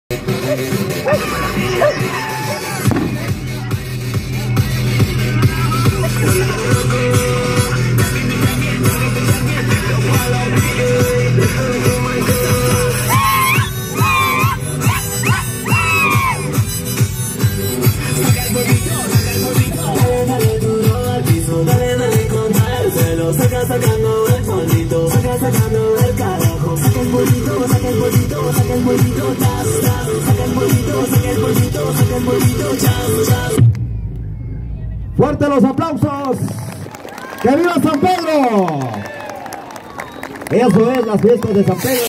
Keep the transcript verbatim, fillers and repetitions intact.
Saca sacando el polvito, saca sacando el carajo, saca el polvito, saca el polvito, saca el polvito, chas, chas, saca el polvito, saca el polvito, saca el polvito, chas, chas. Fuerte los aplausos. ¡Que viva San Pedro! Eso es las fiestas de San Pedro.